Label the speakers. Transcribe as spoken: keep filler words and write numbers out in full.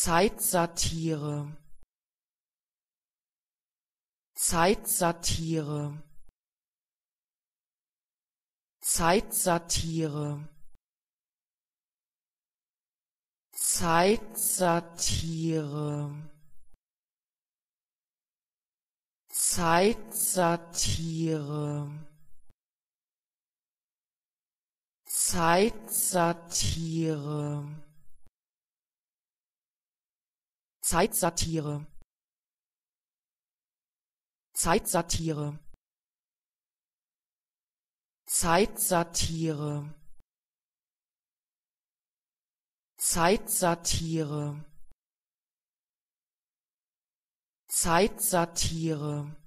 Speaker 1: Zeitsatire, Zeitsatire, Zeitsatire, Zeitsatire, Zeitsatire, Zeitsatire, Zeitsatire, Zeitsatire, Zeitsatire, Zeitsatire, Zeitsatire,